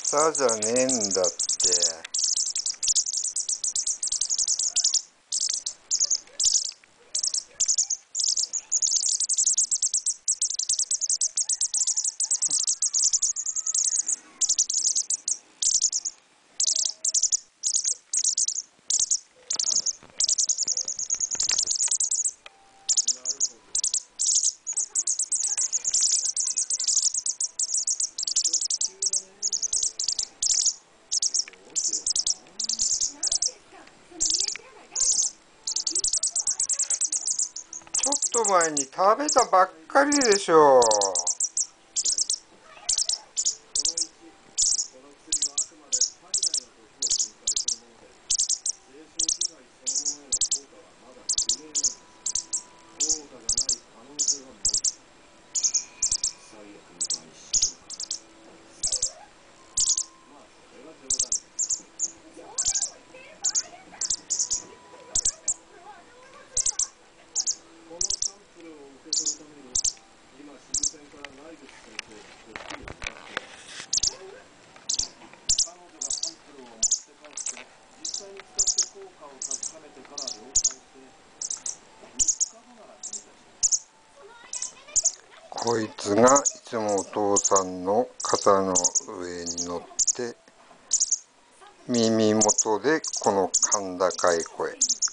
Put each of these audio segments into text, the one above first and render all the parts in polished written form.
餌じゃねえんだって。ちょっと前に食べたばっかりでしょ。こいつがいつもお父さんの肩の上に乗って耳元でこの甲高い声、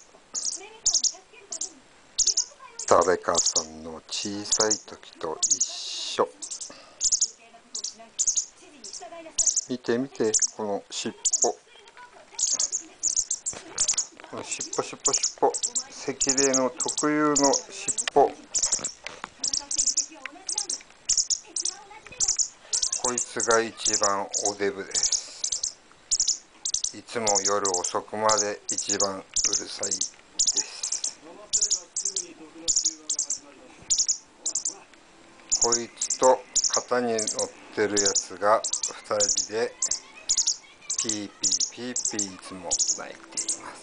誰かさんの小さい時と一緒。見て見て、この尻尾、この尻尾尻尾尻尾、赤霊の特有の尻尾。こいつが一番おデブです。いつも夜遅くまで一番うるさいです。こいつと肩に乗ってるやつが2人でピーピーピーピーいつも鳴いています。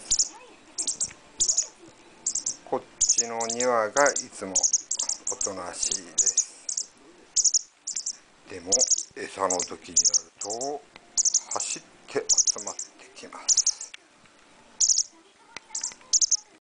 こっちの2羽がいつもおとなしいです。でも餌の時になると走って集まってきます。